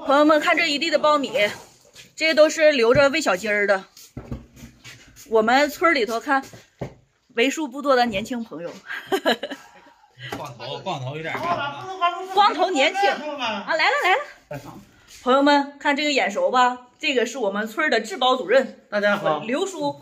朋友们看这一地的苞米，这些都是留着喂小鸡儿的。我们村里头看，为数不多的年轻朋友。 光头有点光头年轻啊，来了。朋友们看这个眼熟吧？这个是我们村的治保主任， 大家好， 刘叔。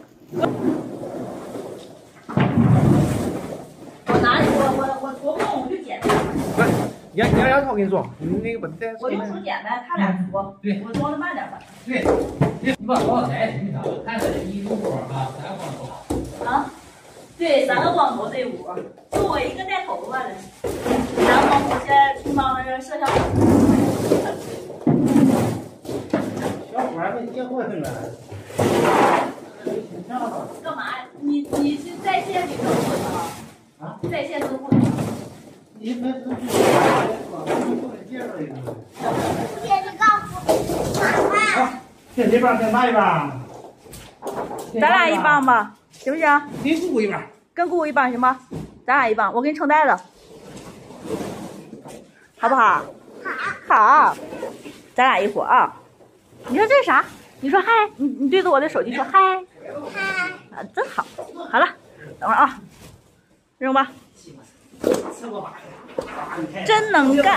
我拿着我搓不动我就剪。 你要我跟你说，你那个不在。 我用手剪呗，他俩搓。对，我搓的慢点吧。 对，你把光台你看，看着一入伙啊，3个光头。 啊，对，3个光头这屋，就我一个带头发的。3个光头现在充当那个摄像。 小伙儿没结婚了。 干嘛呀？你是在线给客户的吗？啊？在线客户的吗？ 你们是介绍一个。 姐，你告诉妈妈。 这边跟哪一半？ 咱俩一帮吧，行不行？ 跟姑姑一半。 跟姑姑一帮行吗？咱俩一帮，我给你撑袋子，好不好？好。咱俩一伙啊。你说这是啥？你说嗨，你对着我的手机说嗨。 嗨。 啊，真好。好了，等会儿啊，扔吧。真能干。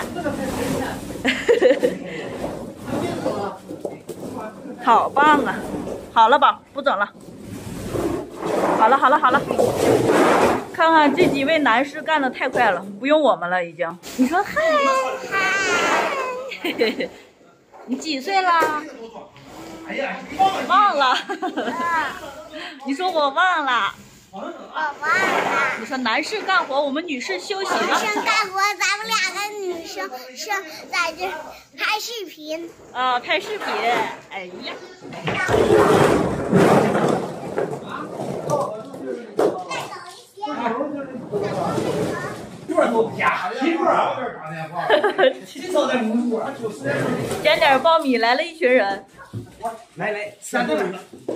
好棒啊！好了宝，不整了。好了。看看这几位男士干的太快了，不用我们了已经。你说嗨。你几岁啦？ 哎呀， 忘了。你说我忘了。 我忘了。 你说男士干活，我们女士休息了。 男生干活，咱们2个女生在这拍视频。 啊，拍视频。哎呀。捡点苞米，来了一群人。 来，3个。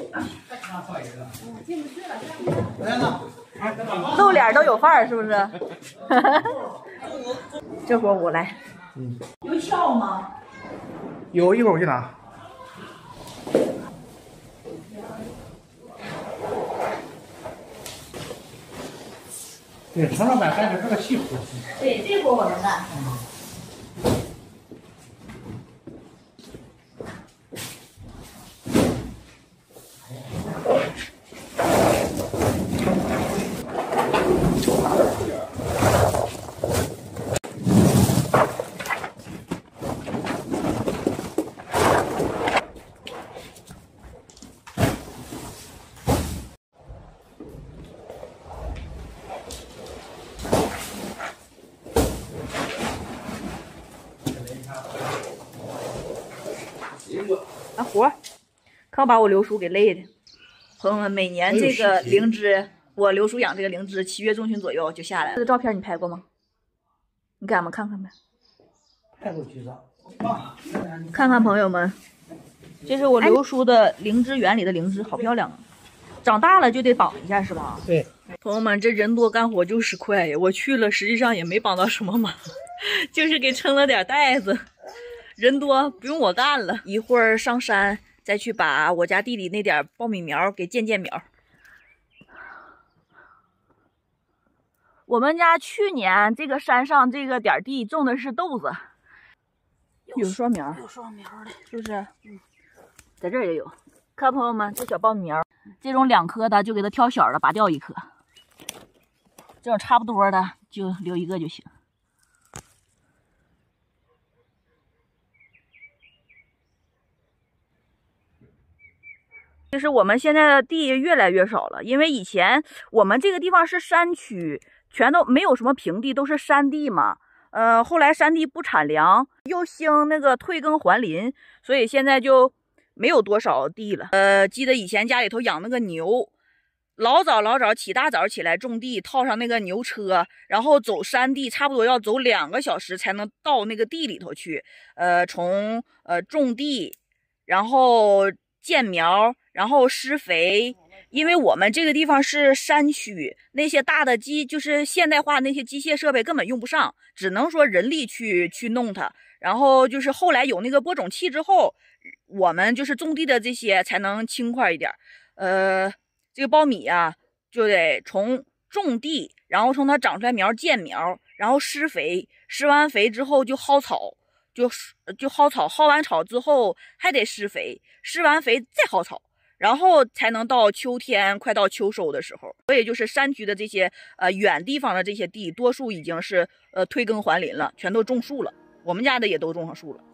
来了。 露脸都有范儿，是不是？这活我来。有锹吗？ 有，一会儿我去拿。对，陈老板还是个细活。 对，这活我能干。啊活，可把我刘叔给累的。朋友们，每年这个灵芝，我刘叔养这个灵芝，7月中旬左右就下来了。这个照片你拍过吗？你给俺们看看呗。 拍过几张。 看看朋友们，这是我刘叔的灵芝园里的灵芝，好漂亮啊！长大了就得绑一下是吧？ 对。 朋友们，这人多干活就是快呀！我去了，实际上也没帮到什么忙，就是给撑了点袋子。人多不用我干了，一会儿上山再去把我家地里那点苞米苗给见苗。我们家去年这个山上这个点地种的是豆子，有双苗，有双苗的，是不是？嗯，在这儿也有。看朋友们，这小苞米苗，这种2颗的就给它挑小的，拔掉1颗。这种差不多的就留1个就行。就是我们现在的地越来越少了，因为以前我们这个地方是山区，全都没有什么平地，都是山地嘛。后来山地不产粮，又兴那个退耕还林，所以现在就没有多少地了。记得以前家里头养那个牛，老早起大早起来种地，套上那个牛车，然后走山地，差不多要走2个小时才能到那个地里头去。从种地，然后见苗， 然后施肥。因为我们这个地方是山区，那些大的就是现代化那些机械设备根本用不上，只能说人力去弄它。然后就是后来有那个播种器之后，我们就是种地的这些才能轻快一点。这个苞米啊，就得从种地，然后从它长出来苗见苗，然后施肥，施完肥之后就薅草，就薅草，薅完草之后还得施肥，施完肥再薅草。然后才能到秋天，快到秋收的时候。所以就是山区的这些远地方的这些地，多数已经是退耕还林了，全都种树了。我们家的也都种上树了。